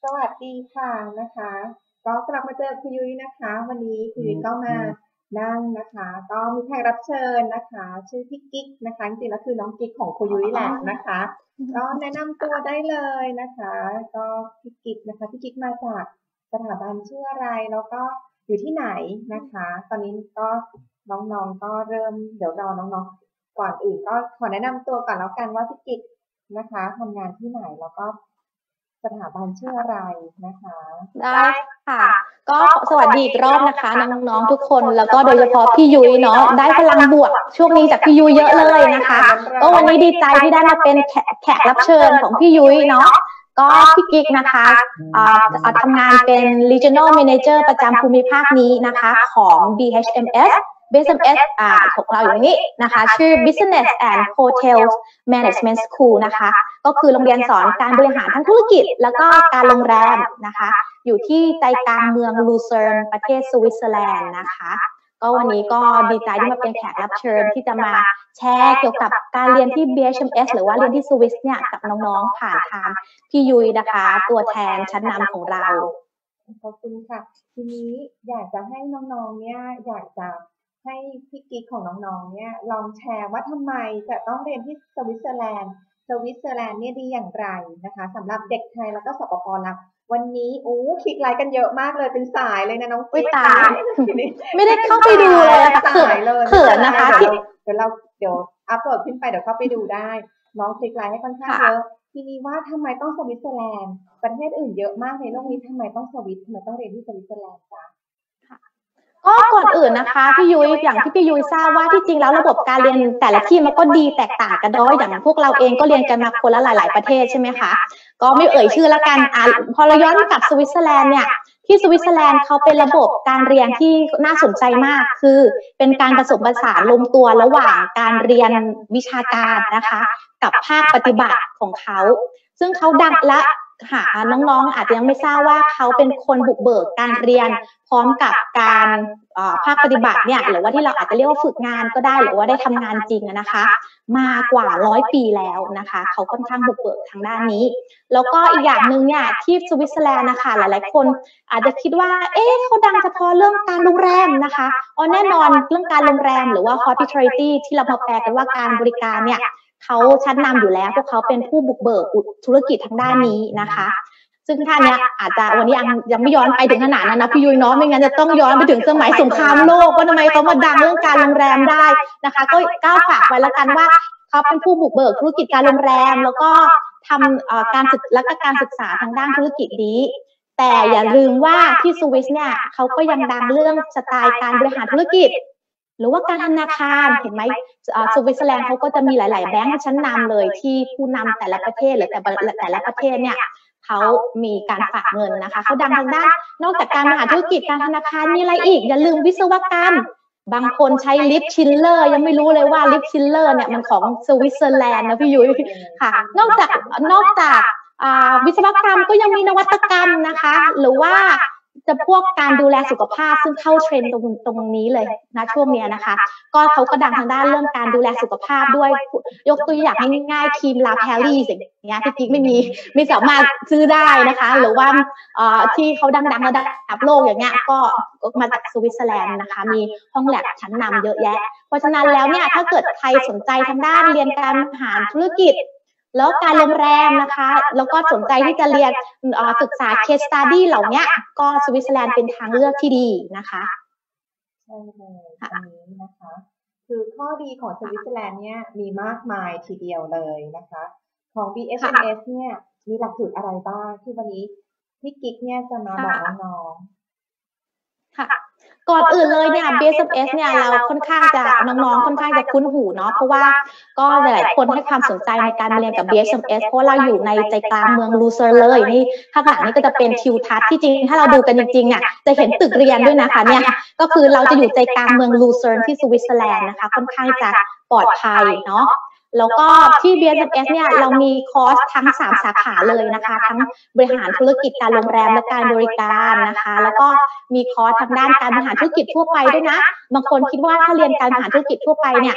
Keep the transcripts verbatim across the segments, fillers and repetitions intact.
สวัสดีค่ะนะคะก็กลับมาเจอคุณยุ้ยนะคะวันนี้คุณยุ้ยก็มานั่งนะคะก็มีแขกรับเชิญนะคะชื่อพี่กิ๊กนะคะจริงๆแล้วคือน้องกิ๊กของคุณยุ้ยแหละนะคะก็แนะนำตัวได้เลยนะคะก็พี่กิ๊กนะคะพี่กิ๊กมาจากสถาบันชื่ออะไรแล้วก็อยู่ที่ไหนนะคะตอนนี้ก็น้องๆก็เริ่มเดี๋ยวรอน้องๆก่อนอื่นก็ขอแนะนำตัวก่อนแล้วกันว่าพี่กิ๊กนะคะทำงานที่ไหนแล้วก็สถาบันชื่ออะไรนะคะได้ค่ะก็สวัสดีอีกรอบนะคะน้องๆทุกคนแล้วก็โดยเฉพาะพี่ยุ้ยเนาะได้พลังบวกช่วงนี้จากพี่ยุ้ยเยอะเลยนะคะก็วันนี้ดีใจที่ได้มาเป็นแขกรับเชิญของพี่ยุ้ยเนาะก็พี่กิ๊กนะคะทำงานเป็น Regional Manager ประจำภูมิภาคนี้นะคะของ บี เอช เอ็ม เอส บี เอช เอ็ม เอส อ่าของเราอย่างนี้นะคะชื่อ Business and Hotels Management School นะคะก็คือโรงเรียนสอนการบริหารทั้งธุรกิจแล้วก็การโรงแรมนะคะอยู่ที่ใจกลางเมืองลูเซิร์นประเทศสวิตเซอร์แลนด์นะคะก็วันนี้ก็ดีใจที่มาเป็นแขกรับเชิญที่จะมาแชร์เกี่ยวกับการเรียนที่ บี เอช เอ็ม เอส หรือว่าเรียนที่สวิสเนี่ยกับน้องๆผ่านทางพี่ยุ้ยนะคะตัวแทนชั้นนำของเราขอบคุณค่ะทีนี้อยากจะให้น้องๆเนี่ยอยากจะให้พี่กิ๊กของน้องๆเนี่ยลองแชร์ว่าทำไมจะต้องเรียนที่สวิตเซอร์แลนด์สวิตเซอร์แลนด์เนี่ยดีอย่างไรนะคะสำหรับเด็กไทยแล้วก็สปป.ลาววันนี้โอ้คลิกไลค์กันเยอะมากเลยเป็นสายเลยนะน้องกิ๊กตายไม่ได้เข้าไปดูเลยค่ะเขินเขินนะคะเดี๋ยวเราเดี๋ยวอัพโหลดขึ้นไปเดี๋ยวเข้าไปดูได้น้องคลิกไลค์ให้ค่อนข้างเยอะทีนี้ว่าทำไมต้องสวิตเซอร์แลนด์ประเทศอื่นเยอะมากในโลกนี้ทำไมต้องสวิตทำไมต้องเรียนที่สวิตเซอร์แลนด์จ๊ะก็ก่อนอื่นนะคะพี่ยุ้ยอย่างที่พี่ยุ้ยทราบว่าที่จริงแล้วระบบการเรียนแต่ละที่มันก็ดีแตกต่างกันด้วยอย่างพวกเราเองก็เรียนกันมาคนละหลายๆประเทศใช่ไหมคะก็ไม่เอ่ยชื่อละกันอ่ะพอเราย้อนกลับสวิตเซอร์แลนด์เนี่ยที่สวิตเซอร์แลนด์เขาเป็นระบบการเรียนที่น่าสนใจมากคือเป็นการผสมผสานลงตัวระหว่างการเรียนวิชาการนะคะกับภาคปฏิบัติของเขาซึ่งเขาดังและหาน้องๆอาจจะยังไม่ทราบว่าเขาเป็นคนบุกเบิกการเรียนพร้อมกับการภาคปฏิบัติเนี่ยหรือว่าที่เราอาจจะเรียกว่าฝึกงานก็ได้หรือว่าได้ทำงานจริงนะคะมากว่าร้อยปีแล้วนะคะเขาค่อนข้างบุกเบิกทางด้านนี้แล้วก็อีกอย่างหนึ่งเนี่ยที่สวิตเซอร์แลนด์นะคะหลายๆคนอาจจะคิดว่าเอ๊ะเขาดังเฉพาะเรื่องการโรงแรมนะคะอ๋อแน่นอนเรื่องการโรงแรมหรือว่า hospitality ที่เรามาแปลกันว่าการบริการเนี่ยเขาชั้นนำอยู่แล้วพวกเขาเป็นผู้บุกเบิกธุรกิจทางด้านนี้นะคะซึ่งท่านเนี้ยอาจจะวันนี้ยังยังไม่ย้อนไปถึงขนาดนั้นนะพี่ยุ้ยเนาะไม่งั้นจะต้องย้อนไปถึงสมัยสงครามโลกว่าทำไมเขามาดังเรื่องการโรงแรมได้นะคะก็ก้าวฝากไว้แล้วกันว่าเขาเป็นผู้บุกเบิกธุรกิจการโรงแรมแล้วก็ทำการศึกและก็การศึกษาทางด้านธุรกิจนี้แต่อย่าลืมว่าที่สวิสเนี่ยเขาก็ยังดังเรื่องสไตล์การบริหารธุรกิจหรือว่าการธนาคารเห็นไหมสวิตเซอร์แลนด์เขาก็จะมีหลายๆแบงก์ชั้นนำเลยที่ผู้นำแต่ละประเทศหรือแต่แต่ละประเทศเนี่ยเขามีการฝากเงินนะคะเขาดังทางด้านนอกจากการบริหารธุรกิจการธนาคารมีอะไรอีกอย่าลืมวิศวกรรมบางคนใช้ลิฟชิลเลอร์ยังไม่รู้เลยว่าลิฟชิลเลอร์เนี่ยมันของสวิตเซอร์แลนด์นะพี่ยุ้ยค่ะนอกจากนอกจากวิศวกรรมก็ยังมีนวัตกรรมนะคะหรือว่าจะพวกการดูแลสุขภาพซึ่งเข้าเทรนด์ตรงตรงนี้เลยนะช่วงนี้นะคะก็เขาก็ดังทางด้านเรื่องการดูแลสุขภาพด้วยยกตัวอย่างง่ายๆครีมลาแพลลี่สิ่งเงี้ยที่จริงไม่มีไม่สามารถซื้อได้นะคะหรือว่าที่เขาดังๆระดับโลกอย่างเงี้ยก็มาจากสวิตเซอร์แลนด์นะคะมีห้องแลบชั้นนำเยอะแยะเพราะฉะนั้นแล้วเนี่ยถ้าเกิดใครสนใจทางด้านเรียนการบริหารธุรกิจแล้วการโรงแรมนะคะแล้วก็สนใจที่จะเรียนศึกษา case study เหล่านี้ก็สวิตเซอร์แลนด์เป็นทางเลือกที่ดีนะคะใช่เลยอันนี้นะคะคือข้อดีของสวิตเซอร์แลนด์เนี่ยมีมากมายทีเดียวเลยนะคะของ บี เอช เอ็ม เอส เนี่ยมีหลักสูตรอะไรบ้างที่วันนี้พี่กิ๊กเนี่ยจะมาบอกน้องๆค่ะก่อนอื่นเลยเนี่ย บี เอช เอ็ม เอส เนี่ยเราค่อนข้างจะน้องๆค่อนข้างจะคุ้นหูเนาะเพราะว่าก็หลายๆคนให้ความสนใจในการเรียนกับ บี เอช เอ็ม เอส เพราะเราอยู่ในใจกลางเมืองลูเซิร์นเลยนี่ข้างหลังนี่ก็จะเป็นทิวทัศน์ที่จริงถ้าเราดูกันจริงๆอ่ะจะเห็นตึกเรียนด้วยนะคะเนี่ยก็คือเราจะอยู่ใจกลางเมืองลูเซิร์นที่สวิตเซอร์แลนด์นะคะค่อนข้างจะปลอดภัยเนาะแล้วก็ที่ บี เอช เอ็ม เอส เนี่ยเรามีคอร์สทั้งสามสาขาเลยนะคะทั้งบริหารธุรกิจการโรงแรมและการบริการนะคะแล้วก็มีคอร์สทางด้านการบริหารธุรกิจทั่วไปด้วยนะบางคนคิดว่าถ้าเรียนการบริหารธุรกิจทั่วไปเนี่ย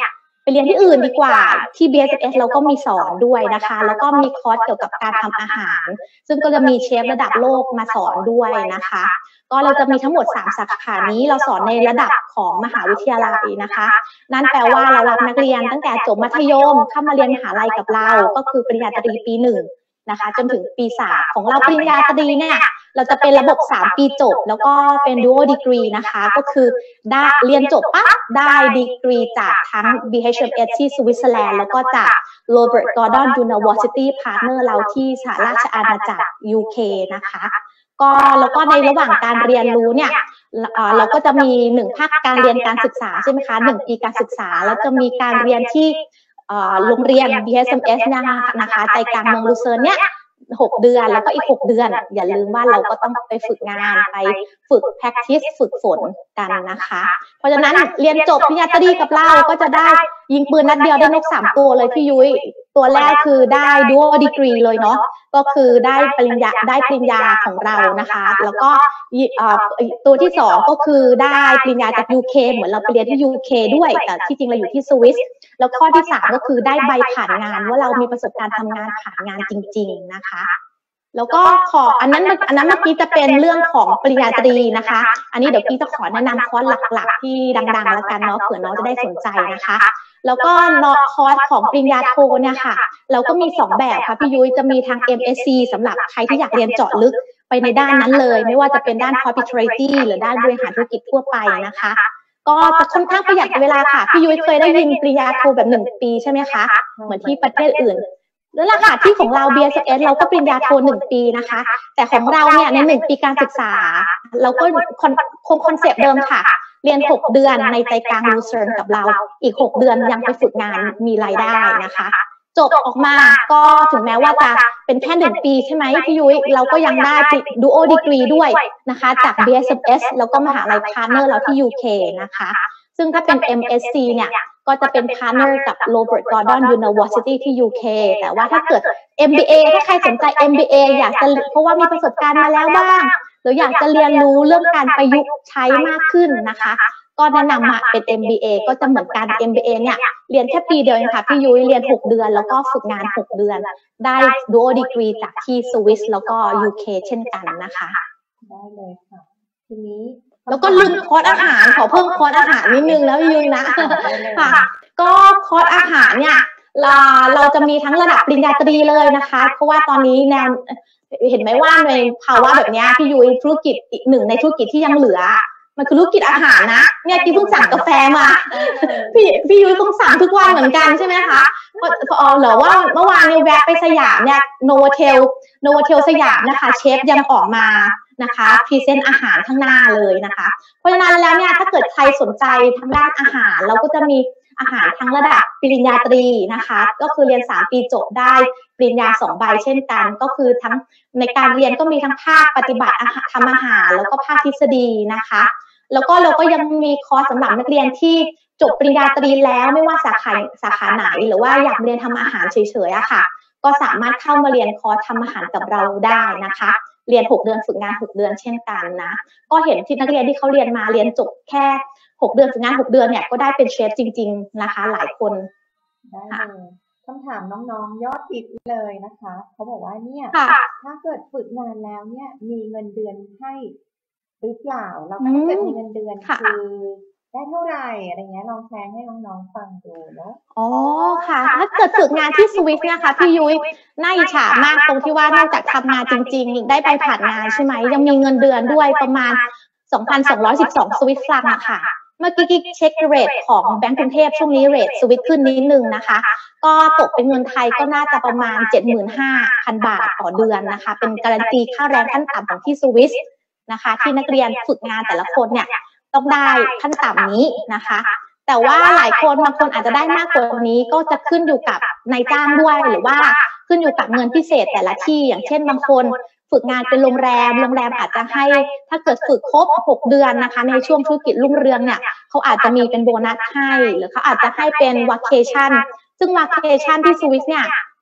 ไปเรียนที่อื่นดีกว่าที่ บี เอส เอส เราก็มีสอนด้วยนะคะแล้วก็มีคอร์สเกี่ยวกับการทำอาหารซึ่งก็จะมีเชฟระดับโลกมาสอนด้วยนะคะก็เราจะมีทั้งหมดสามสาขานี้เราสอนในระดับของมหาวิทยาลัยนะคะนั่นแปลว่าเรารับนักเรียนตั้งแต่จบมัธยมเข้ามาเรียนมหาลัยกับเราก็คือปริญญาตรีปีหนึ่งนะคะจนถึงปีสามของเราปริญญาตรีเนี่ยเราจะเป็นระบบสามปีจบแล้วก็เป็น dual degree นะคะก็คือได้เรียนจบปั๊บได้ดีกรีจากทั้ง บี เอช เอ็ม เอส ที่สวิตเซอร์แลนด์แล้วก็จาก Robert Gordon University Partner เราที่สหราชอาณาจักร ยู เค นะคะก็แล้วก็ในระหว่างการเรียนรู้เนี่ยเราก็จะมีหนึ่งภาคการเรียนการศึกษาใช่ไหมคะหนึ่งปีการศึกษาแล้วจะมีการเรียนที่โรงเรียน บี เอส เอ็ม เอส นะคะนะคะใจกลางเมืองลูเซิร์นเนี่ยหกเดือนแล้วก็อีกหกเดือนอย่าลืมว่าเราก็ต้องไปฝึกงานไปฝึก practice ฝึกฝนกันนะคะเพราะฉะนั้นเรียนจบปริญญาตรีกับเราก็จะได้ยิงปืนนัดเดียวได้นกสามตัวเลยพี่ยุ้ยตัวแรกคือได้ dual degree เลยเนาะก็คือได้ปริญญาได้ปริญญาของเรานะคะแล้วก็ตัวที่สองก็คือได้ปริญญาจาก ยู เค เหมือนเราไปเรียนที่ ยู เค ด้วยแต่ที่จริงเราอยู่ที่สวิสแล้วข้อที่สามก็คือได้ใบผ่านงานว่าเรามีประสบการณ์ทำงานผ่านงานจริงๆนะคะแล้วก็ขออันนั้นอันนั้นเมื่อกี้จะเป็นเรื่องของปริญญาตรีนะคะอันนี้เดี๋ยวพี่จะขอแนะนำคอร์สหลักๆที่ดังๆแล้วกันเนาะเผื่อน้องจะได้สนใจนะคะแล้วก็คอร์สของปริญญาโทเนี่ยค่ะเราก็มีสองแบบค่ะพี่ยุ้ยจะมีทาง เอ็ม เอส ซี สำหรับใครที่อยากเรียนเจาะลึกไปในด้านนั้นเลยไม่ว่าจะเป็นด้าน hospitality หรือด้านบริหารธุรกิจทั่วไปนะคะก็จะค่อนข้างประหยัดเวลาค่ะพี่ยุ้ยเคยได้ยินปริญญาโทแบบหนึ่งปีใช่ไหมคะเหมือนที่ประเทศอื่นแล้วราคาที่ของเรา บี เอส เอส เราก็ปริญญาโทหนึ่งปีนะคะแต่ของเราเนี่ยในหนึ่งปีการศึกษาเราก็คงคอนเซปต์เดิมค่ะเรียนหกเดือนในใจกลางลูเซิร์นกับเราอีกหกเดือนยังไปฝึกงานมีรายได้นะคะจบออกมาก็ถึงแม้ว่าจะเป็นแค่หนึ่งปีใช่ไหมพี่ยุ้ยเราก็ยังได้ dual degree ด้วยนะคะจาก บี เอส เอ็ม เอส แล้วก็มหาลัยพาร์ทเนอร์เราที่ ยู เค นะคะซึ่งถ้าเป็น เอ็ม เอส ซี เนี่ยก็จะเป็นพาร์ทเนอร์กับ Robert Gordon University ที่ ยู เค แต่ว่าถ้าเกิด เอ็ม บี เอ ถ้าใครสนใจ เอ็ม บี เอ อยากจะเพราะว่ามีประสบการณ์มาแล้วบ้างหรืออยากจะเรียนรู้เรื่องการประยุกต์ใช้มากขึ้นนะคะก็แนะนำมาเป็น เอ็ม บี เอ ก็จะเหมือนกัน เอ็ม บี เอ เนี่ยเรียนแค่ปีเดียวเองค่ะพี่ยุ้ยเรียนหกเดือนแล้วก็ฝึกงานหกเดือนได้ dual degree จากที่สวิสแล้วก็ ยู เค เช่นกันนะคะได้เลยค่ะทีนี้แล้วก็ลืมคอร์สอาหารขอเพิ่มคอร์สอาหารนิดนึงแล้วพี่ยุ้ยนะค่ะก็คอร์สอาหารเนี่ยเราเราจะมีทั้งระดับปริญญาตรีเลยนะคะเพราะว่าตอนนี้แนวเห็นไหมว่าในภาวะแบบนี้พี่ยุ้ยธุรกิจอีกหนึ่งในธุรกิจที่ยังเหลือมันคือธุรกิจอาหารนะเนี่ยกิ๊บเพิ่งสั่งกาแฟมาพี่พี่ยุ้ยต้องสั่งทุกวันเหมือนกันใช่ไหมคะพอเหรอว่าเมื่อวานเนี่ยแวะไปสยามเนี่ยโนวเทลโนวเทลสยามนะคะเชฟยังออกมานะคะพรีเซนต์อาหารข้างหน้าเลยนะคะเพราะฉะนั้นแล้วเนี่ยถ้าเกิดใครสนใจทางด้านอาหารเราก็จะมีอาหารทั้งระดับปริญญาตรีนะคะก็คือเรียนสามปีจบได้ปริญญาสองใบเช่นกันก็คือทั้งในการเรียนก็มีทั้งภาคปฏิบัติทำอาหารแล้วก็ภาคทฤษฎีนะคะแล้วก็เราก็ยังมีคอร์สสำหรับนักเรียนที่จบปริญญาตรีแล้วไม่ว่าสาขาสาขาไหนหรือว่าอยากเรียนทำอาหารเฉยๆอะค่ะก็สามารถเข้ามาเรียนคอร์สทำอาหารกับเราได้นะคะเรียนหกเดือนฝึกงานหกเดือนเช่นกันนะก็เห็นที่นักเรียนที่เขาเรียนมาเรียนจบแค่หกเดือนฝึกงานหกเดือนเนี่ยก็ได้เป็นเชฟจริงๆนะคะหลายคนได้เลยคำถามน้องๆยอดฮิตเลยนะคะเขาบอกว่าเนี่ยถ้าเกิดฝึกงานแล้วเนี่ยมีเงินเดือนให้หรือเปล่าแล้วถ้าเกิดมีเงินเดือนคือได้เท่าไหร่อะไรเงี้ยลองแชร์ให้น้องๆฟังดูเนาะอ๋อค่ะถ้าเกิดฝึกงานที่สวิสเนี่ยค่ะพี่ยุ้ยน่าอิจฉามากตรงที่ว่านอกจากทำงานจริงๆได้ใบผ่านงานใช่ไหมยังมีเงินเดือนด้วยประมาณ สองพันสองร้อยสิบสอง สวิสฟรังอะค่ะเมื่อกี้กิ๊กเช็คเรทของแบงก์กรุงเทพช่วงนี้เรทสวิสขึ้นนิดนึงนะคะก็ตกเป็นเงินไทยก็น่าจะประมาณ เจ็ดหมื่นห้าพัน บาทต่อเดือนนะคะเป็นการันตีค่าแรงขั้นต่ำของที่สวิสนะคะที่นักเรียนฝึกงานแต่ละคนเนี่ยต้องได้ขั้นต่ำนี้นะคะแต่ว่าหลายคนบางคนอาจจะได้มากกว่านี้ก็จะขึ้นอยู่กับนายจ้างด้วยหรือว่าขึ้นอยู่กับเงินพิเศษแต่ละที่อย่างเช่นบางคนฝึกงานเป็นโรงแรมโรงแรมอาจจะให้ถ้าเกิดฝึกครบหกเดือนนะคะในช่วงธุรกิจรุ่งเรืองเนี่ยเขาอาจจะมีเป็นโบนัสให้หรือเขาอาจจะให้เป็นวัคเคชั่นซึ่งวัคเคชั่นที่สวิสเนี่ย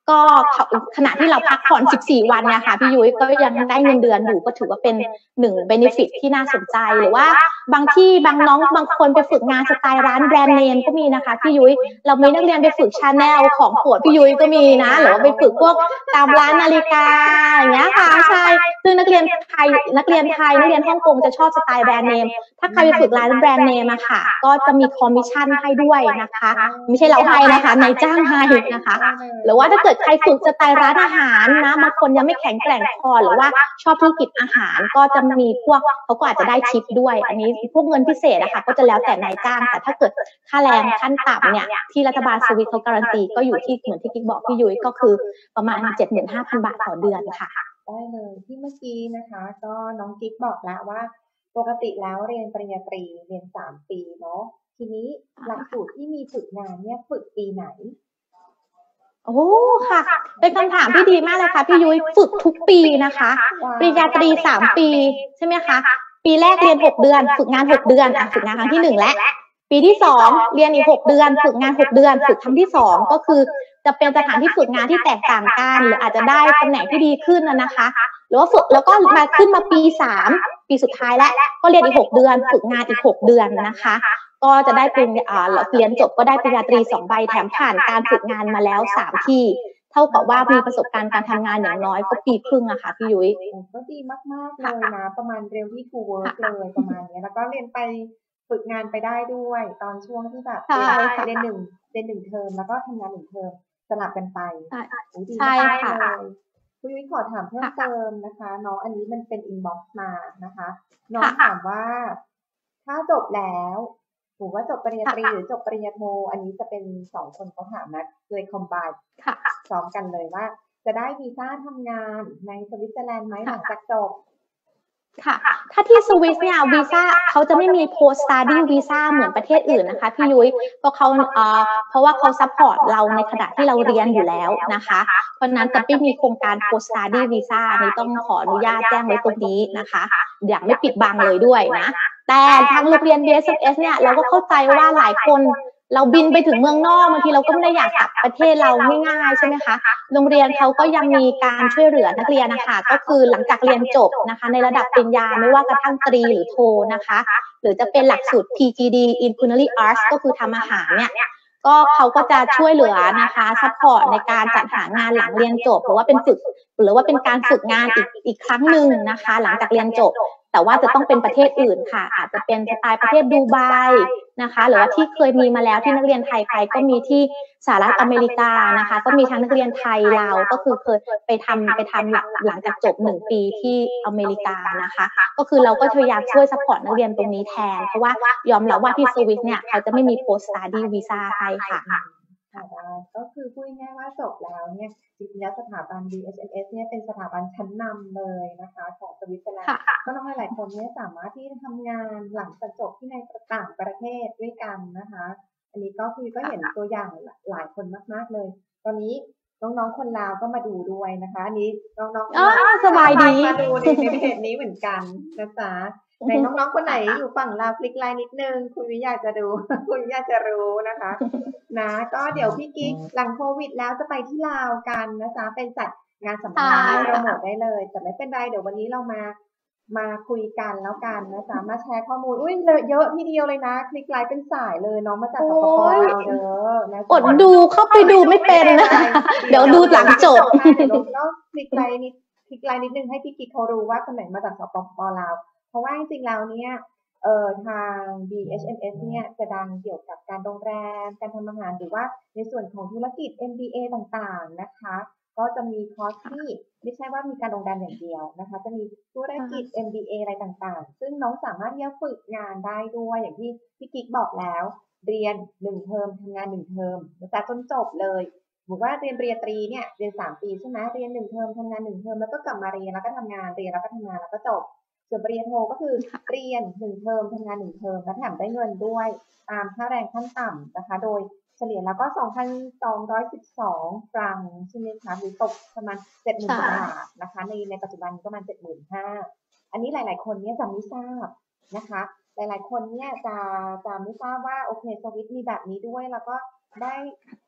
ก็ขณะที่เราพักผ่อนสิบสี่วันเนี่ยค่ะพี่ยุ้ยก็ยังได้เงินเดือนอยู่ก็ถือว่าเป็นหนึ่งเบเนฟิตที่น่าสนใจหรือว่าบางที่บางน้องบางคนไปฝึกงานสไตล์ร้านแบรนด์เนมก็มีนะคะพี่ยุ้ยเรามีนักเรียนไปฝึกชาแนลของโปรดพี่ยุ้ยก็มีนะหรือว่าไปฝึกพวกตามร้านนาฬิกาอย่างเงี้ยค่ะใช่ซึ่งนักเรียนไทยนักเรียนไทยนักเรียนฮ่องกงจะชอบสไตล์แบรนด์เนมถ้าใครไปฝึกร้านแบรนด์เนมอะค่ะก็จะมีคอมมิชชั่นให้ด้วยนะคะไม่ใช่เราให้นะคะนายจ้างให้นะคะหรือว่าถ้าเกิดใครฝึกสไตล์ร้านอาหารนะบางคนยังไม่แข็งแกร่งพอหรือว่าชอบธุรกิจอาหารก็จะมีพวกเขาก็อาจจะได้ทิปด้วยอันนี้พวกเงินพิเศษนะคะก็จะแล้วแต่นายจ้างแต่ถ้าเกิดค่าแรงขั้นต่ำเนี่ยที่รัฐบาลสวิตเขาการันตีก็อยู่ที่เหมือนที่กิ๊กบอกพี่ยุ้ยก็คือประมาณ เจ็ดหมื่นห้าพัน บาทต่อเดือนค่ะได้เลยที่เมื่อกี้นะคะก็น้องกิ๊กบอกแล้วว่าปกติแล้วเรียนปริญญาตรีเรียนสามปีเนาะทีนี้หลักสูตรที่มีฝึกงานเนี่ยฝึกปีไหนโอ้ค่ะเป็นคำถามที่ดีมากเลยค่ะพี่ยุ้ยฝึกทุกปีนะคะปริญญาตรีสามปีใช่ไหมคะปีแรกเรียนหกเดือนฝึกงานหกเดือนอ่ะฝึกงานครั้งที่หนึ่งและปีที่สองเรียนอีกหกเดือนฝึกงานหกเดือนฝึกครั้งที่สองก็คือจะเป็นสถานที่ฝึกงานที่แตกต่างกันหรืออาจจะได้ตำแหน่งที่ดีขึ้นนะคะหรือว่าฝึกแล้วก็มาขึ้นมาปีสามปีสุดท้ายแล้วก็เรียนอีกหกเดือนฝึกงานอีกหกเดือนนะคะก็จะได้เป็นอ่าเรียนจบก็ได้ปริญญาตรีสองใบแถมผ่านการฝึกงานมาแล้วสามที่เท่ากับว่ามีประสบการณ์การทำงานอย่างน้อยก็ปีครึ่งอะค่ะพี่ยุ้ยก็ดีมากๆเลยนะประมาณเร็วที่ to work เลยประมาณนี้แล้วก็เรียนไปฝึกงานไปได้ด้วยตอนช่วงที่แบบเรียนหนึ่งเรียนหนึ่งเทอมแล้วก็ทำงานหนึ่งเทอมสลับกันไปใช่ค่ะคุณยุ้ยขอถามเพิ่มเติมนะคะน้องอันนี้มันเป็นอินบ็อกซ์มานะคะน้องถามว่าถ้าจบแล้วหรือว่าจบปริญญาตรีหรือจบปริญญาโทอันนี้จะเป็นสองคนเขาถามนะเลยคอมไบน์พร้อมกันเลยว่าจะได้วีซ่าทำงานในสวิตเซอร์แลนด์ไหมหลังจากจบค่ะถ้าที่สวิสเนี่ยวีซ่าเขาจะไม่มี post study visa เหมือนประเทศอื่นนะคะพี่ยุ้ยเพราะเขาเอ่อเพราะว่าเขาซัพพอร์ตเราในขณะที่เราเรียนอยู่แล้วนะคะเพราะนั้นจะไม่มีโครงการ post study visa นี้ต้องขออนุญาตแจ้งไว้ตรงนี้นะคะอย่างไม่ปิดบังเลยด้วยนะแต่ทางโรงเรียน บี เอส เอฟ เนี่ยเราก็เข้าใจว่าหลายคนเราบินไปถึงเมืองนอกบางทีเราก็ไม่ได้อยากกลับประเทศเราง่ายๆใช่ไหมคะโรงเรียนเขาก็ยังมีการช่วยเหลือนักเรียนนะคะก็คือหลังจากเรียนจบนะคะในระดับปริญญาไม่ว่ากระทั่งตรีหรือโทนะคะหรือจะเป็นหลักสูตร พี จี ดี in Culinary Arts ก็คือทำอาหารเนี่ยก็เขาก็จะช่วยเหลือนะคะซัพพอร์ตในการจัดหางานหลังเรียนจบหรือว่าเป็นฝึกหรือว่าเป็นการฝึกงานอีกอีกครั้งหนึ่งนะคะหลังจากเรียนจบแต่ว่าจะต้องเป็นประเทศอื่นค่ะอาจจะเป็นสไตล์ประเทศดูไบนะคะหรือว่าที่เคยมีมาแล้วที่นักเรียนไทยไปก็มีที่สหรัฐอเมริกานะคะก็มีทั้งนักเรียนไทยลาวก็คือเคยไปทำไปทำหลังหลังจากจบหนึ่งปีที่อเมริกานะคะก็คือเราก็พยายามช่วยซัพพอร์ตนักเรียนตรงนี้แทนเพราะว่ายอมรับว่าที่สวิสเนี่ยเขาจะไม่มี post study visa ให้ค่ะก็คือพูดง่ายๆว่าจบแล้วเนี่ยจริงๆแล้วสถาบัน บี เอส เอ็ม เอส เนี่ยเป็นสถาบันชั้นนำเลยนะคะของสวิตเซอร์แลนด์ก็น้องหลายคนเนี่ยสามารถที่จะทำงานหลังจากจบที่ในต่างประเทศด้วยกันนะคะอันนี้ก็คือก็เห็นตัวอย่างหลายคนมากๆเลยตอนนี้น้องๆคนลาวก็มาดูด้วยนะคะอันนี้น้องๆสบายดีมาดูในเพจนี้เหมือนกันนะจ๊ะในน้องๆคนไหนอยู่ฝั่งลาวคลิกไลน์นิดนึงคุณวิอยากจะดูคุณอยากจะรู้นะคะนะก็เดี๋ยวพี่กิ๊กหลังโควิดแล้วจะไปที่ลาวกันนะจ๊ะเป็นจัดงานสัมมนาโปรโมทได้เลยแต่ไม่เป็นไรเดี๋ยววันนี้เรามามาคุยกันแล้วกันนะจ๊ะมาแชร์ข้อมูลอุ้ยเยอะทีเดียวเลยนะคลิกไลน์เป็นสายเลยน้องมาจากสปป.ลาวเด้อนะกดดูเข้าไปดูไม่เป็นนะเดี๋ยวดูหลังจบก็คลิกไลน์นิดคลิกไลน์นิดนึงให้พี่กิ๊กเขารู้ว่าคนไหนมาจากสปป.ลาวเพราะว่าจริงๆแล้วเนี่ยเอ่อทาง บี เอช เอ็ม เอส เนี่ยจะดังเกี่ยวกับการโรงแรมการทำอาหารหรือว่าในส่วนของธุรกิจ เอ็ม บี เอ ต่างๆนะคะก็จะมีคอร์สที่ไม่ใช่ว่ามีการโรงแรมอย่างเดียวนะคะจะมีธุรกิจ เอ็ม บี เอ อะไรต่างๆซึ่งน้องสามารถที่จะฝึกงานได้ด้วยอย่างที่พี่กิ๊กบอกแล้วเรียนหนึ่งเทอมทำงานหนึ่งเทอมแต่จนจบเลยบอกว่าเรียนปริญญาตรีเนี่ยเรียนสามปีใช่ไหมเรียนหนึ่งเทอมทำงานหนึ่งเทอมแล้วก็กลับมาเรียนแล้วก็ทำงานเรียนแล้วก็ทำงานแล้วก็จบส่วนปริญญาโทก็คือเรียนหนึ่งเทอมทำงานหนึ่งเทอมและแถมได้เงินด้วยตามค่าแรงขั้นต่ำนะคะโดยเฉลี่ยแล้วก็ สองพันสองร้อยสิบสอง ฟรังใช่ไหมคะหรือตกประมาณ เจ็ดหมื่น บาทนะคะในในปัจจุบันประมาณ เจ็ดหมื่นห้าพัน อันนี้หลายๆคนเนี่ยจะไม่ทราบนะคะหลายๆคนเนี่ยจะจะไม่ทราบว่าโอเคสวิตมีแบบนี้ด้วยแล้วก็ได้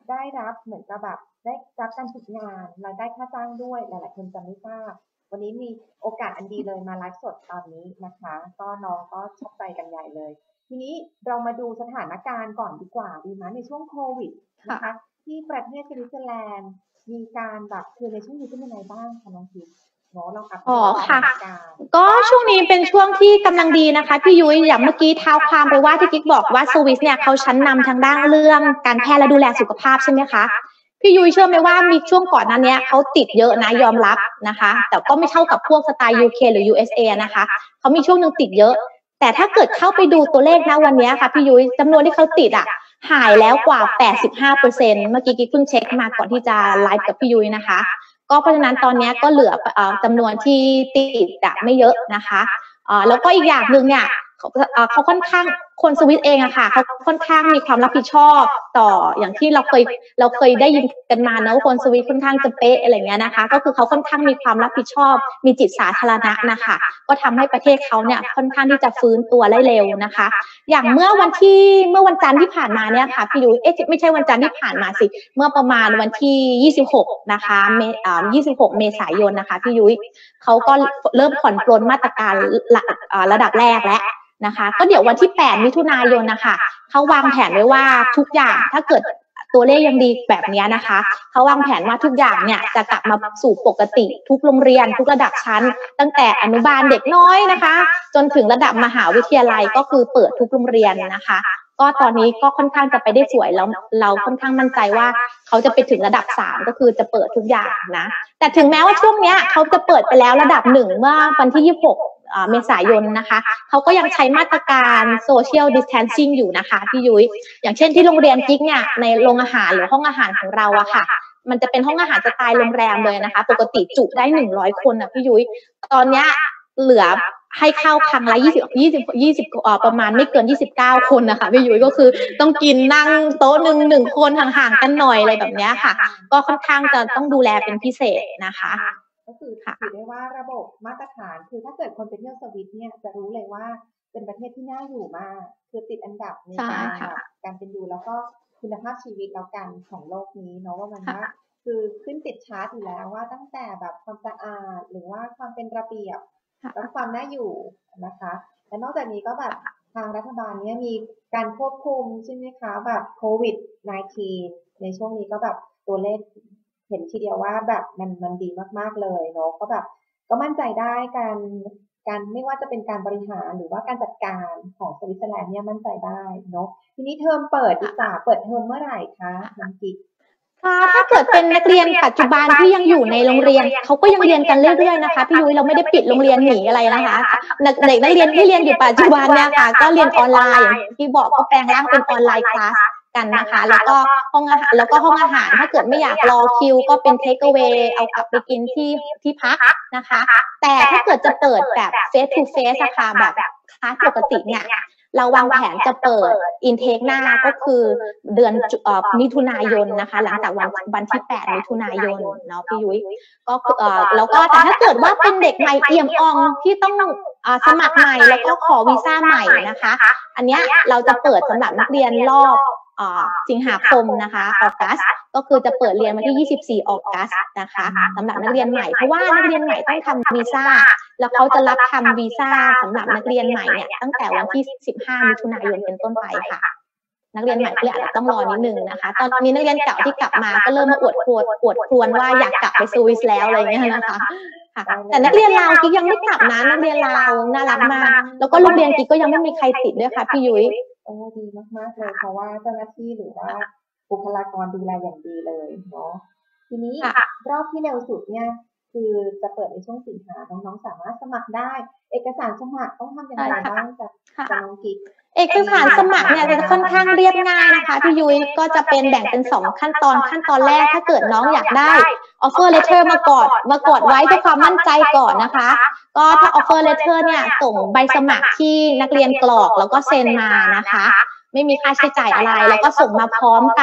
ได้รับเหมือนกับแบบได้รับการฝึกงานรายได้ค่าจ้างด้วยหลายๆคนจะไม่ทราบวันนี้มีโอกาสอันดีเลยมาไลฟ์สดตอนนี้นะคะก็น้องก็ชอบใจกันใหญ่เลยทีนี้เรามาดูสถานการณ์ก่อนดีกว่าดีไหมในช่วงโควิดนะคะที่ประเทศสวิตเซอร์แลนด์มีการแบบคือในช่วงนี้เป็นยังไงบ้างคะน้องกิ๊กเนาะเราอัปเดตสถานการณ์ก็ช่วงนี้เป็นช่วงที่กำลังดีนะคะพี่ยุ้ยอย่างเมื่อกี้เท้าความไปว่าที่กิ๊กบอกว่าสวิสเนี่ยเขาชั้นนำทางด้านเรื่องการแพทย์และดูแลสุขภาพใช่ไหมคะพี่ยุ้ยเชื่อไหมว่ามีช่วงก่อนนั้นเนี้ยเขาติดเยอะนะยอมรับนะคะแต่ก็ไม่เท่ากับพวกสไตล์ ยู เค หรือ ยู เอส เอ นะคะเขามีช่วงนึงติดเยอะแต่ถ้าเกิดเข้าไปดูตัวเลขนะวันนี้ค่ะพี่ยุ้ยจำนวนที่เขาติดอ่ะหายแล้วกว่า แปดสิบห้าเปอร์เซ็นต์ เมื่อกี้กิ๊กเพิ่งเช็คมาก่อนที่จะไลฟ์กับพี่ยุ้ยนะคะก็เพราะฉะนั้นตอนนี้ก็เหลือจำนวนที่ติดอะไม่เยอะนะคะแล้วก็อีกอย่างหนึ่งเนี่ยเขาค่อนข้างคนสวิตเองอะค่ะเขาค่อนข้างมีความรับผิดชอบต่ออย่างที่เราเคยเราเคยได้ยินกันมานะว่าคนสวิตค่อนข้างจะเป๊ะอะไรเงี้ยนะคะก็คือเขาค่อนข้างมีความรับผิดชอบมีจิตสาธารณะนะคะก็ทำให้ประเทศเขาเนี่ยค่อนข้างที่จะฟื้นตัวได้เร็วนะคะอย่างเมื่อวันที่เมื่อวันจันทร์ที่ผ่านมาเนี่ยค่ะพี่ยุ้ยเอ๊ะไม่ใช่วันจันทร์ที่ผ่านมาสิเมื่อประมาณวันที่ยี่สิบหกนะคะเมอ่ายี่สิบหกเมษายนนะคะพี่ยุ้ยเขาก็เริ่มผ่อนปลนมาตรการระดับแรกแล้วนะคะก็เดี๋ยววันที่แปดมิถุนายนนะคะเขาวางแผนไว้ว่าทุกอย่างถ้าเกิดตัวเลขยังดีแบบนี้นะคะเขาวางแผนว่าทุกอย่างเนี่ยจะกลับมาสู่ปกติทุกโรงเรียนทุกระดับชั้นตั้งแต่อนุบาลเด็กน้อยนะคะจนถึงระดับมหาวิทยาลัยก็คือเปิดทุกโรงเรียนนะคะก็ตอนนี้ก็ค่อนข้างจะไปได้สวยแล้วเราค่อนข้างมั่นใจว่าเขาจะไปถึงระดับสามก็คือจะเปิดทุกอย่างนะแต่ถึงแม้ว่าช่วงเนี้ยเขาจะเปิดไปแล้วระดับหนึ่งเมื่อวันที่ยี่สิบหกเมษายนนะคะเขาก็ยังใช้มาตรการโซเชียลดิสแทนซิ่งอยู่นะคะพี่ยุ้ยอย่างเช่นที่โรงเรียนกิ๊กเนี่ยในโรงอาหารหรือห้องอาหารของเราอะค่ะมันจะเป็นห้องอาหารสไตล์โรงแรมเลยนะคะปกติจุได้หนึ่งร้อยคนนะพี่ยุ้ยตอนเนี้ยเหลือให้เข้าครั้งละยี่สิบ ยี่สิบ ยี่สิบเอ่อประมาณไม่เกินยี่สิบเก้าคนนะคะพี่ยุ้ยก็คือต้องกินนั่งโต๊ะหนึ่งหนึ่งคนห่างๆกันหน่อยอะไรแบบนี้ค่ะก็ค่อนข้างจะต้องดูแลเป็นพิเศษนะคะก็คือถือได้ว่าระบบมาตรฐานคือถ้าเกิดคนไปเที่ยวสวิตเนี่ยจะรู้เลยว่าเป็นประเทศที่น่าอยู่มากคือติดอันดับในการแบบการเป็นอยู่แล้วก็คุณภาพชีวิตแล้วกันของโลกนี้เนาะว่ามันว่าคือขึ้นติดชาร์ตอยู่แล้วว่าตั้งแต่แบบความสะอาดหรือว่าความเป็นระเบียบและความน่าอยู่นะคะและนอกจากนี้ก็แบบทางรัฐบาลเนี่ยมีการควบคุมใช่ไหมคะแบบโควิด สิบเก้า ในช่วงนี้ก็แบบตัวเลขเห็นทีเดียวว่าแบบมันมันดีมากๆเลยเนาะก็แบบก็มั่นใจได้การการไม่ว่าจะเป็นการบริหารหรือว่าการจัดการของสวิตเซอร์แลนด์เนี่ยมั่นใจได้เนาะทีนี้เทอมเปิดดีกว่าเปิดเทอมเมื่อไหร่คะน้องกิ๊กค่ะถ้าเกิดเป็นนักเรียนปัจจุบันที่ยังอยู่ในโรงเรียนเขาก็ยังเรียนกันเรื่อยๆนะคะพี่ยุ้ยเราไม่ได้ปิดโรงเรียนหนีอะไรนะคะเด็กนักเรียนที่เรียนอยู่ปัจจุบันเนี่ยค่ะก็เรียนออนไลน์ที่บอกก็แปลงร่างเป็นออนไลน์คลาสกันนะคะแล้วก็ห้องอาหารแล้วก็ห้องอาหารถ้าเกิดไม่อยากรอคิวก็เป็นเทคเอา a y เอากลับไปกินที่ที่พักนะคะแต่ถ้าเกิดจะเปิดแบบ face to face อะค่ะแบบคลาสปกติเนี่ยเราวางแผนจะเปิดอินเทคหน้าก็คือเดือนมิถุนายนนะคะหลังจากวันวันที่แปดมิถุนายนเนาะพี่ยุ้ยก็เอ่อแล้วก็แต่ถ้าเกิดว่าเป็นเด็กใหม่เอี่ยมอ่องที่ต้องสมัครใหม่แล้วก็ขอวีซ่าใหม่นะคะอันเนี้ยเราจะเปิดสำหรับนักเรียนรอบสิงหาคมนะคะออกัสก็คือจะเปิดเรียนวันที่ยี่สิบสี่ออกัสนะคะสำหรับนักเรียนใหม่เพราะว่านักเรียนใหม่ต้องทำวีซ่าแล้วเขาจะรับทำวีซ่าสำหรับนักเรียนใหม่เนี่ยตั้งแต่วันที่สิบห้ามิถุนายนเป็นต้นไปค่ะนักเรียนใหม่ก็อาจจะต้องรอนิดนึงนะคะตอนนี้นักเรียนเก่าที่กลับมาก็เริ่มมาอวดครวญอวดครวญว่าอยากกลับไปสวิสแล้วอะไรเงี้ยนะคะแต่นักเรียนลาวกิ๊กยังไม่กลับนะนักเรียนลาวน่ารักมากแล้วก็โรงเรียนกิ๊กก็ยังไม่มีใครติดด้วยค่ะพี่ยุ้ยโอ้ดีมากๆเลยเพราะว่าเจ้าหน้าที่หรือว่าบุคลากรดูแลอย่างดีเลยเนาะทีนี้รอบที่เร็วสุดเนี่ยคือจะเปิดในช่วงสิงหาน้องๆสามารถสมัครได้เอกสารสมัครต้องทำอย่างไรบ้างจากน้องกิ๊กเอกสารสมัครเนี่ยจะค่อนข้างเรียบง่ายนะคะพี่ยุ้ยก็จะเป็นแบ่งเป็นสองขั้นตอนขั้นตอนแรกถ้าเกิดน้องอยากได้ offer letter มากดมากดไว้เพื่อความมั่นใจก่อนนะคะก็ถ้า offer letter เนี่ยส่งใบสมัครที่นักเรียนกรอกแล้วก็เซ็นมานะคะไม่มีค่าใช้จ่ายอะไรแล้วก็ส่งมาพร้อมกับ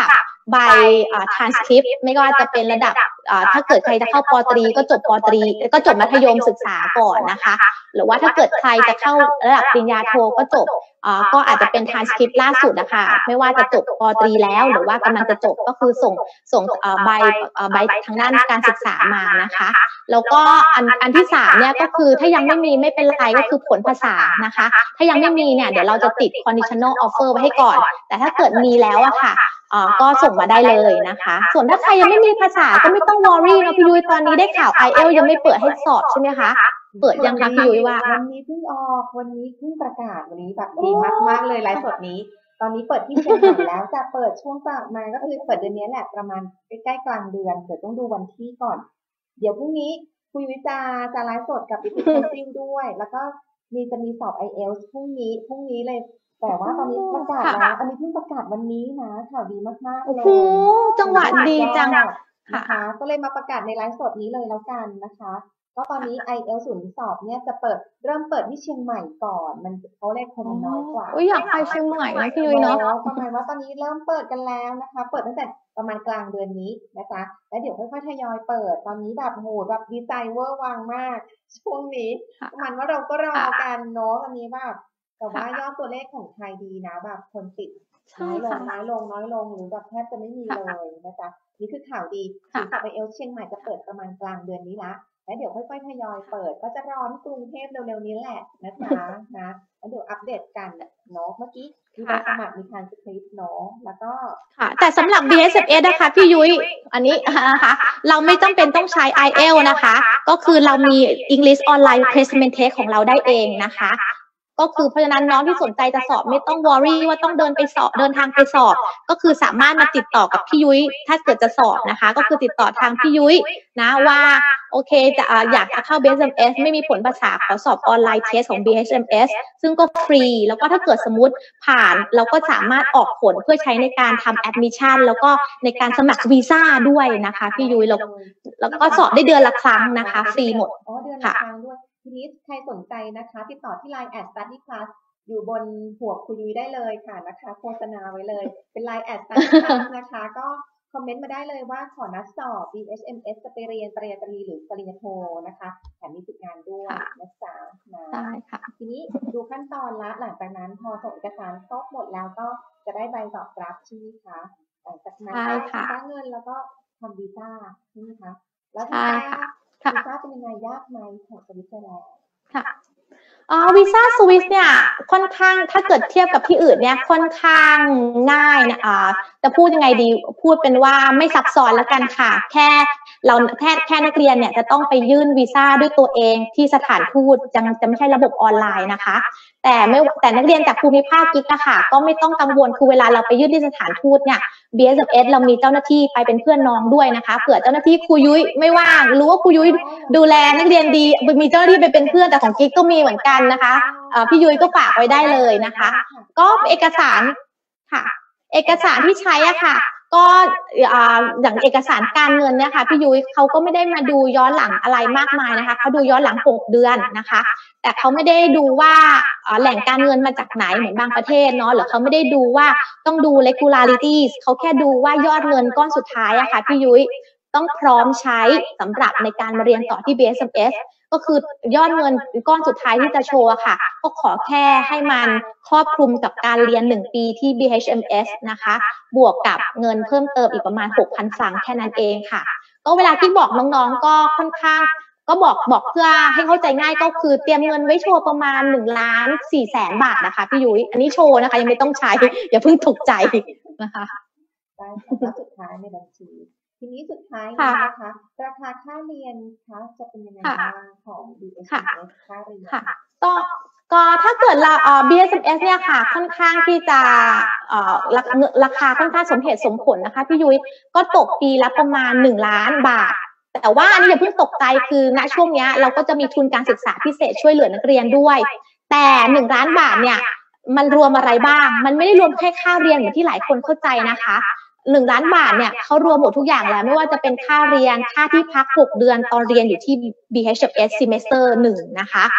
ใบอ่า transcript ไม่ว่าจะเป็นระดับอ่าถ้าเกิดใครจะเข้าปตรีก็จบปตรีก็จบมัธยมศึกษาก่อนนะคะหรือว่าถ้าเกิดใครจะเข้าระดับปริญญาโทก็จบอ่าก็อาจจะเป็น transcript ล่าสุดนะคะไม่ว่าจะจบปตรีแล้วหรือว่ากำลังจะจบก็คือส่งส่งอ่าใบอ่าใบทางด้านการศึกษามานะคะแล้วก็อันอันที่สามเนี่ยก็คือถ้ายังไม่มีไม่เป็นไรก็คือผลภาษานะคะถ้ายังไม่มีเนี่ยเดี๋ยวเราจะติด conditional offer ไว้ให้ก่อนแต่ถ้าเกิดมีแล้วอะค่ะอ่าก็ส่งมาได้เลยนะคะส่วนถ้าใครยังไม่มีภาษาก็ไม่ต้องวอรี่นะพี่ยุ้ยตอนนี้ได้ข่าว ไอ เอล ยังไม่เปิดให้สอบใช่ไหมคะเปิดยังคะพี่ยุ้ยว่าวันนี้เพิ่งออกวันนี้เพิ่งประกาศวันนี้แบบดีมากมากเลยไลฟ์สดนี้ตอนนี้เปิดที่เชียงใหม่แล้วจะเปิดช่วงประมาณก็คือเปิดเดือนนี้แหละประมาณใกล้ๆกลางเดือนเดี๋ยวต้องดูวันที่ก่อนเดี๋ยวพรุ่งนี้คุยวิจาจะไลฟ์สดกับอีพิเทนซิ่งด้วยแล้วก็มีจะมีสอบ ไอ เอล พรุ่งนี้พรุ่งนี้เลยแต่ว่าตอนนี้ประกาศแล้วอันนี้เพิ่งประกาศวันนี้นะข่าวดีมากๆเลยโอ้จังหวะดีจังนะคะก็เลยมาประกาศในไลฟ์สดนี้เลยแล้วกันนะคะก็ตอนนี้ ไอ เอล ศูนย์สอบเนี่ยจะเปิดเริ่มเปิดที่เชียงใหม่ก่อนมันเขาเลขคนน้อยกว่าอุ้ยอยากไปเชียงใหม่นะพี่ยุ้ยเนาะประมาณว่าตอนนี้เริ่มเปิดกันแล้วนะคะเปิดตั้งแต่ประมาณกลางเดือนนี้นะจ๊ะแล้วเดี๋ยวค่อยๆทยอยเปิดตอนนี้แบบโหแบบดีใจเวอร์วังมากช่วงนี้ประมาณว่าเราก็รอกันเนาะตอนนี้แบบแต่ว่ายอดตัวเลขของไทยดีนะแบบคนติดน้อยลงน้อยลงน้อยลงหรือแบบแทบจะไม่มีเลยนะจ๊ะนี่คือข่าวดีสอบ ไอ เอล เชียงใหม่จะเปิดประมาณกลางเดือนนี้ละแล้วเดี๋ยวค่อยๆทยอยเปิดก็จะรอที่กรุงเทพเร็วๆนี้แหละนะจ๊ะนะแล้วเดี๋ยวอัปเดตกันเนาะเมื่อกี้มีใบสมัครมีทางสคริปต์เนาะแล้วก็ค่ะแต่สำหรับ บี เอส เอฟ นะคะพี่ยุ้ยอันนี้นะคะเราไม่ต้องเป็นต้องใช้ ไอ เอล นะคะก็คือเรามี English Online Placement Test ของเราได้เองนะคะก็คือเพราะฉะนั้นน้องที่สนใจจะสอบไม่ต้องวอรี่ว่าต้องเดินไปสอบเดินทางไปสอบก็คือสามารถมาติดต่อกับพี่ยุ้ยถ้าเกิดจะสอบนะคะก็คือติดต่อทางพี่ยุ้ยนะว่าโอเคจะอยากจะเข้า บี เอส เอ็ม เอส ไม่มีผลภาษาขอสอบออนไลน์เทสของ บี เอส เอ็ม เอส ซึ่งก็ฟรีแล้วก็ถ้าเกิดสมมุติผ่านเราก็สามารถออกผลเพื่อใช้ในการทำแอดมิชชั่นแล้วก็ในการสมัครวีซ่าด้วยนะคะพี่ยุ้ยแล้วแล้วก็สอบได้เดือนละครั้งนะคะฟรีหมดอ๋อเดือนละครั้งด้วยทีนี้ใครสนใจนะคะติดต่อที่ ไลน์ แอท study class อยู่บนหัวคุยยุ้ยได้เลยค่ะนะคะโฆษณาไว้เลยเป็น ไลน์ แอท study class นะคะก็คอมเมนต์มาได้เลยว่าขอนัดสอบ บี เอส เอ็ม เอส จะไปเรียนปริญญาตรีหรือปริญญาโทนะคะแถมมีฝึกงานด้วยนะจ๊ะนะใช่ค่ะทีนี้ดูขั้นตอนละหลังจากนั้นพอส่งเอกสารครบหมดแล้วก็จะได้ใบตอบรับใช่ไหมคะหลังจากนั้นก็ชำระเงินแล้วก็ทำวีซ่าใช่ไหมคะแล้ววีซ่าวีซ่าเป็นยังไงยากไหมของสวิตเซอร์แลนด์ค่ะอ๋อวีซ่าสวิสเนี่ยค่อนข้างถ้าเกิดเทียบกับที่อื่นเนี่ยค่อนข้างง่ายนะอ่าจะพูดยังไงดีพูดเป็นว่าไม่ซับซ้อนแล้วกันค่ะแค่เราแค่แค่นักเรียนเนี่ยจะต้องไปยื่นวีซ่าด้วยตัวเองที่สถานทูตจะจะไม่ใช่ระบบออนไลน์นะคะแต่ไม่แต่นักเรียนจากภูมิภาคกิ๊กอะค่ะก็ไม่ต้องกังวลคือเวลาเราไปยื่นที่สถานทูตเนี่ย บี เอส เอ็ม เอส เรามีเจ้าหน้าที่ไปเป็นเพื่อนน้องด้วยนะคะเผื่อเจ้าหน้าที่ครูยุ้ยไม่ว่างรู้ว่าครูยุ้ยดูแลนักเรียนดีมีเจ้าหน้าที่ไปเป็นเพื่อนแต่ของกิ๊กก็มีเหมือนกันนะคะพี่ยุ้ยก็ฝากไว้ได้เลยนะคะก็เอกสารค่ะเอกสารที่ใช้อ่ะค่ะก็อย่างเอกสารการเงินเนี่ยค่ะพี่ยุ้ยเขาก็ไม่ได้มาดูย้อนหลังอะไรมากมายนะคะเขาดูย้อนหลังหกเดือนนะคะแต่เขาไม่ได้ดูว่าแหล่งการเงินมาจากไหนเหมือนบางประเทศเนาะหรือเขาไม่ได้ดูว่าต้องดู regularities เขาแค่ดูว่ายอดเงินก้อนสุดท้ายอะค่ะพี่ยุ้ยต้องพร้อมใช้สำหรับในการมาเรียนต่อที่ บี เอส เอ็ม เอส ก็คือยอดเงินก้อนสุดท้ายที่จะโชว์ค่ะก็ขอแค่ให้มันครอบคลุมกับการเรียนหนึ่งปีที่ บี เอช เอ็ม เอส นะคะบวกกับเงินเพิ่มเติมอีกประมาณ หกพัน ฟรังก์แค่นั้นเองค่ะก็เวลาที่บอกน้องๆก็ค่อนข้างก็บอกบอกเพื่อให้เข้าใจง่ายก็คือเตรียมเงินไว้โชว์ประมาณหนึ่งล้านสี่แสนบาทนะคะพี่ยุ้ยอันนี้โชว์นะคะยังไม่ต้องใช้อย่าเพิ่งตกใจนะคะได้ค่ะสุดท้ายในบัญชีทีนี้สุดท้ายนะคะราคาค่าเรียนคะจะเป็นยังไงบ้างของ บี เอส เอ็ม เอส ค่าเรียนก็ก็ถ้าเกิดเราเอ่อ บี เอส เอ็ม เอส เนี่ยค่ะค่อนข้างที่จะเอ่อราคาค่อนข้างสมเหตุสมผลนะคะพี่ยุ้ยก็ตกปีละประมาณหนึ่งล้านบาทแต่ว่าอันนี้อย่าเพิ่งตกใจคือณช่วงนี้เราก็จะมีทุนการศึกษาพิเศษช่วยเหลือนักเรียนด้วยแต่หนึ่งล้านบาทเนี่ยมันรวมอะไรบ้างมันไม่ได้รวมแค่ค่าเรียนเหมือนที่หลายคนเข้าใจนะคะหนึ่งล้านบาทเนี่ยเขารวมหมดทุกอย่างแล้วไม่ว่าจะเป็นค่าเรียนค่าที่พักหกเดือนตอนเรียนอยู่ที่ บี เอช เอ็ม เอส semester หนึ่งนะคะ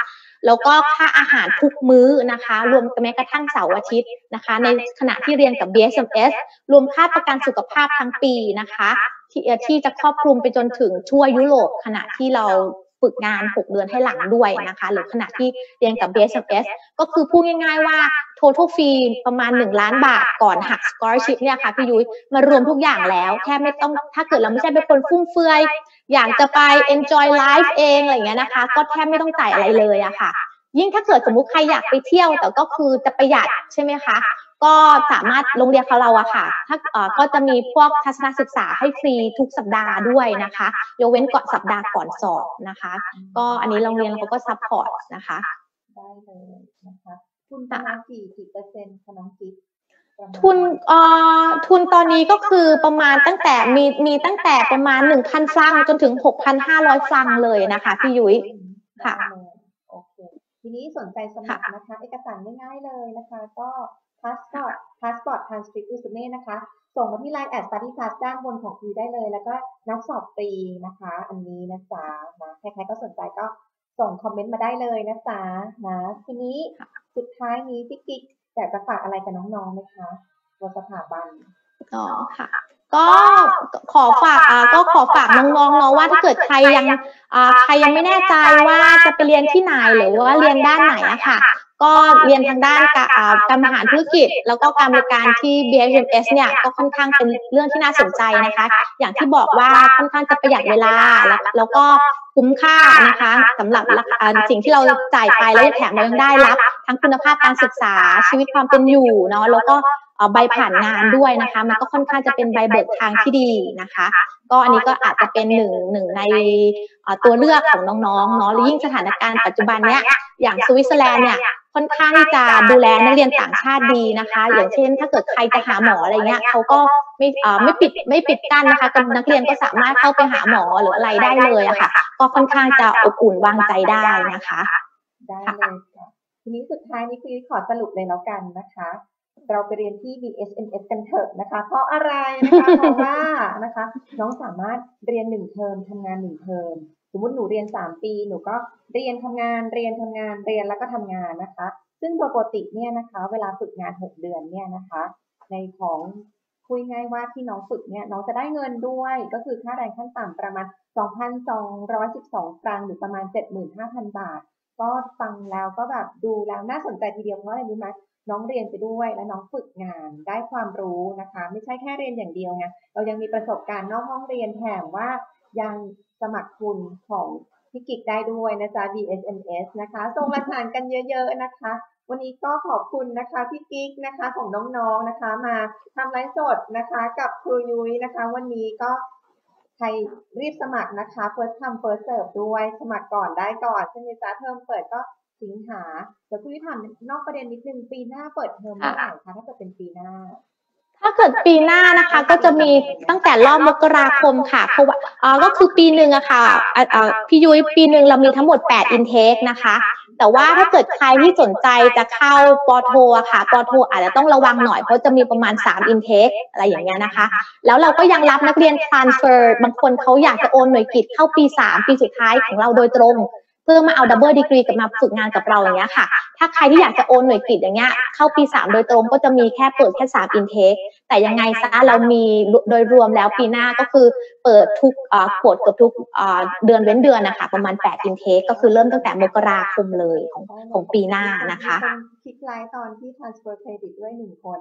แล้วก็ค่าอาหารทุกมื้อนะคะรวมแม้กระทั่งเสาร์อาทิตย์นะคะในขณะที่เรียนกับ บี เอส เอ็ม เอส รวมค่าประกันสุขภาพทั้งปีนะคะที่ที่จะครอบคลุมไปจนถึงทั่วยุโรปขณะที่เราฝึกงานหกเดือนให้หลังด้วยนะคะหรือขณะที่เรียนกับ บี เอส เอ็ม เอส ก็คือพูดง่ายๆว่า total fee ประมาณหนึ่งล้านบาทก่อนหัก scholarship เนี่ยค่ะพี่ยุ้ยมารวมทุกอย่างแล้วแทบไม่ต้องถ้าเกิดเราไม่ใช่เป็นคนฟุ่มเฟือยอยากจะไป enjoy life เองอะไรอย่างเงี้ยนะคะก็แทบไม่ต้องจ่ายอะไรเลยอะค่ะยิ่งถ้าเกิดสมมุติใครอยากไปเที่ยวแต่ก็คือจะประหยัดใช่ไหมคะก็สามารถโรงเรียนของเราอะค่ะถ้าเอ่อก็จะมีพวกทัศนศึกษาให้ฟรีทุกสัปดาห์ด้วยนะคะยกเว้นก่อนสัปดาห์ก่อนสอบนะคะก็อันนี้โรงเรียนเราก็ซัพพอร์ตนะคะได้เลยนะคะทุนประมาณกี่กี่เปอร์เซ็นต์คะน้องกิ๊กทุนเอ่อทุนตอนนี้ก็คือประมาณตั้งแต่มีมีตั้งแต่ประมาณ หนึ่งพัน ฟรังจนถึง หกพันห้าร้อย ฟรังเลยนะคะพี่ยุ้ยค่ะโอเคทีนี้สนใจสมัครนะคะเอกสารง่ายๆเลยนะคะก็ passport passport transcript resume นะคะส่งมาที่ ไลน์ แอท study pass ด้านบนของคุณได้เลยแล้วก็นัดสอบฟรีนะคะอันนี้นะจ๊ะนะใครๆก็สนใจก็ส่งคอมเมนต์มาได้เลยนะจ๊ะนะทีนี้สุดท้ายนี้พี่กิ๊กอยากจะฝากอะไรกับน้องๆไหมคะบนสถาบันอ๋อค่ะก็ขอฝากอ่าก็ขอฝากน้องๆเนาะว่าถ้าเกิดใครยังอ่าใครยังไม่แน่ใจว่าจะไปเรียนที่ไหนหรือว่าเรียนด้านไหนอะค่ะก็เรียนทางด้านการบริหารธุรกิจแล้วก็การบริการที่ บี เอส เอ็ม เอส เนี่ยก็ค่อนข้างเป็นเรื่องที่น่าสนใจนะคะอย่างที่บอกว่าค่อนข้างจะประหยัดเวลาแล้วก็คุ้มค่านะคะสำหรับสิ่งที่เราจ่ายไปแล้วแถมเรายังได้รับทั้งคุณภาพการศึกษาชีวิตความเป็นอยู่เนาะแล้วก็ใบผ่านงานด้วยนะคะมันก็ค่อนข้างจะเป็นใบเบิกทางที่ดีนะคะก็อันนี้ก็อาจจะเป็นหนึ่งหนึ่งในตัวเลือกของน้องๆเนาะยิ่งสถานการณ์ปัจจุบันเนี้ยอย่างสวิตเซอร์แลนด์เนี่ยค่อนข้างที่จะดูแลนักเรียนต่างชาติดีนะคะอย่างเช่นถ้าเกิดใครจะหาหมออะไรเงี้ยเขาก็ไม่ไม่ปิดไม่ปิดกั้นนะคะนักเรียนก็สามารถเข้าไปหาหมอหรืออะไรได้เลยอะค่ะก็ค่อนข้างจะอบอุ่นวางใจได้นะคะได้เลยค่ะทีนี้สุดท้ายนี้คือขอสรุปเลยแล้วกันนะคะเราไปเรียนที่ บี เอส เอ็ม เอส กันเถอะนะคะเพราะอะไรนะคะเพราะว่านะคะน้องสามารถเรียนหนึ่งเทอมทำงานหนึ่งเทอมสมมติหนูเรียนสามปีหนูก็เรียนทำงานเรียนทำงานเรียนแล้วก็ทำงานนะคะซึ่งปกติเนี่ยนะคะเวลาฝึกงานหกเดือนเนี่ยนะคะในของคุยง่ายว่าที่น้องฝึกเนี่ยน้องจะได้เงินด้วยก็คือค่าแรงขั้นต่ำประมาณ สองพันสองร้อยสิบสอง ฟรังหรือประมาณ เจ็ดหมื่นห้าพัน บาทก็ฟังแล้วก็แบบดูแล้วน่าสนใจทีเดียวเพราะอะไรรู้ไหมน้องเรียนไปด้วยและน้องฝึกงานได้ความรู้นะคะไม่ใช่แค่เรียนอย่างเดียวไงเรายังมีประสบการณ์นอกห้องเรียนแถมว่ายังสมัครทุนของพี่กิ๊กได้ด้วยนะจ๊ะ บี เอส เอ็ม เอส นะคะส่งหลักฐานกันเยอะๆนะคะวันนี้ก็ขอบคุณนะคะพี่กิ๊กนะคะของน้องๆนะคะมาทำไลฟ์สดนะคะกับครูยุ้ยนะคะวันนี้ก็ใครรีบสมัครนะคะ first come first serve ด้วยสมัครก่อนได้ก่อนใช่ไหมจ๊ะเทอมเปิดก็สิงหาเดี๋ยวคุณวิถามนอกประเด็นนิดนึงปีหน้าเปิดเทอมเมื่อไหร่คะถ้าเกิดเป็นปีหน้าถ้าเกิดปีหน้านะคะก็จะมีตั้งแต่รอบมกราคมค่ะเพราะว่าอ่าก็คือปีหนึ่งอะค่ะอ่าพี่ยุ้ยปีหนึ่งเรามีทั้งหมดแปด intake นะคะแต่ว่าถ้าเกิดใครที่สนใจจะเข้าปอโทอะค่ะปอโทอาจจะต้องระวังหน่อยเพราะจะมีประมาณสาม intake อะไรอย่างเงี้ยนะคะแล้วเราก็ยังรับนักเรียน transfer บางคนเขาอยากจะโอนหน่วยกิตเข้าปีสามปีสุดท้ายของเราโดยตรงเพื่อมาเอาดับเบิลดีกรีกับมาฝึกงานกับเราอย่างเงี้ยค่ะถ้าใครที่อยากจะโอนหน่วยกิตอย่างเงี้ยเข้าปีสามโดยตรงก็จะมีแค่เปิดแค่สาม intake แต่ยังไงซะเรามีโดยรวมแล้วปีหน้าก็คือเปิดทุกอ่าโปรดกับทุกอ่าเดือนเว้นเดือนนะคะประมาณแปด intake ก็คือเริ่มตั้งแต่มกราคมเลยของของปีหน้านะคะคลิกไลน์ตอนที่ transfer credit ด้วยหนึ่งคน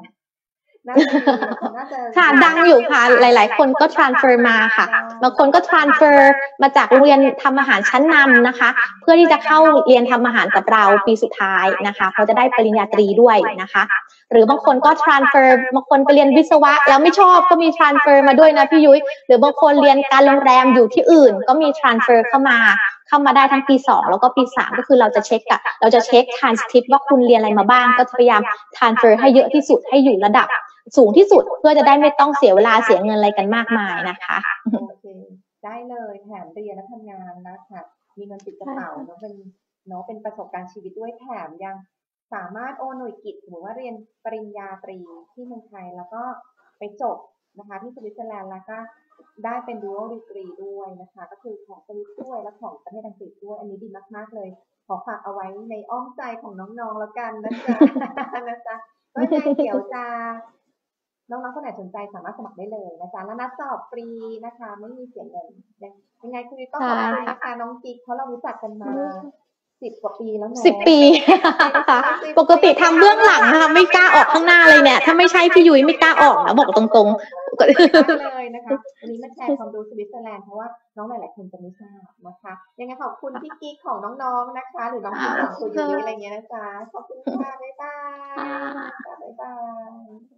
ค่ะดังอยู่ค่ะหลายๆคนก็ transfer มาค่ะบางคนก็ transfer มาจากโรงเรียนทำอาหารชั้นนำนะคะเพื่อที่จะเข้าเรียนทำอาหารกับเราปีสุดท้ายนะคะเขาจะได้ปริญญาตรีด้วยนะคะหรือบางคนก็ transfer บางคนไปเรียนวิศวะแล้วไม่ชอบก็มี transfer มาด้วยนะพี่ยุ้ยหรือบางคนเรียนการโรงแรมอยู่ที่อื่นก็มี transfer เข้ามาเข้ามาได้ทั้งปีสองแล้วก็ปีสามก็คือเราจะเช็คกับเราจะเช็ค transcript ว่าคุณเรียนอะไรมาบ้างก็พยายาม transfer ให้เยอะที่สุดให้อยู่ระดับสูงที่สุดเพื่อจะได้ไม่ต้องเสียเวลาเสียเงินอะไรกันมากมายนะคะโอเคได้เลยแถมเรียนและทำงานนะคะมีเงินติดกระเป๋าเนาะเป็นเนาะเป็นประสบการณ์ชีวิตด้วยแถมยังสามารถโอนหน่วยกิตหรือว่าเรียนปริญญาตรีที่เมืองไทยแล้วก็ไปจบนะคะที่สวิตเซอร์แลนด์แล้วก็ได้เป็น dual degree ด้วยนะคะก็คือของสวิตด้วยและของประเทศอังกฤษด้วยอันนี้ดีมากๆเลยขอฝากเอาไว้ในอ้อมใจของน้องๆแล้วกันนะจ๊ะ นะจ๊ะก็ยังไงเดี๋ยวจะน้องๆคนไหนสนใจสามารถสมัครได้เลยนะจ๊ะแล้วนัดสอบฟรีนะคะไม่มีเสียเงินยังไงคุณก็ขอบคุณนะคะน้องกิ๊กเพราะเรารู้จักกันมาสิบกว่าปีแล้วเนาะสิบปี ปกติทำเบื้องหลังนะคะไม่กล้าออกข้างหน้าเลยเนี่ยถ้าไม่ใช่พี่ยุ้ยไม่กล้าออกนะบอกตรงๆเลยนะคะวันนี้มาแชร์ความรู้สวิตเซอร์แลนด์เพราะว่าน้องหลายๆคนจะไม่ทราบนะคะยังไงขอบคุณพี่กิ๊กของน้องๆนะคะหรือน้องกิ๊กของคุณยุ้ยอะไรเงี้ยนะจ๊ะขอบคุณค่ะบ๊ายบายบ๊ายบาย